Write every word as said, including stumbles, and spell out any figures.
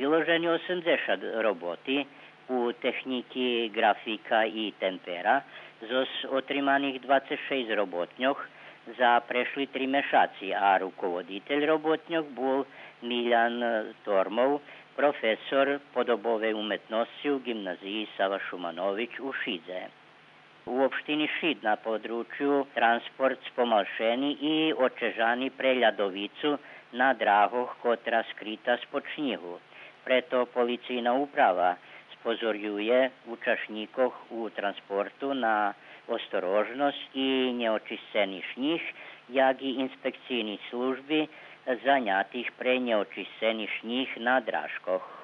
Vyloženi osemdesiat roboty u techniky grafika i tempera zo otrimaných dvadsaťšesť robotňoch za prešli tri mešaci a rukovoditeľ robotňoch bol Milan Tormov, profesor podobovej umetnosti u gimnaziji Sava Šumanović u Šidze. U opštini Šid na području transport spomalšeni i očežani pre ľadovicu na drahoh kotra skrita spod šnihu. Preto policijna uprava spozorjuje učašníkoch u transportu na ostrožnosť i neočistený šnih, jak i inspekcijní služby zaňatých pre neočistený šnih na drážkoch.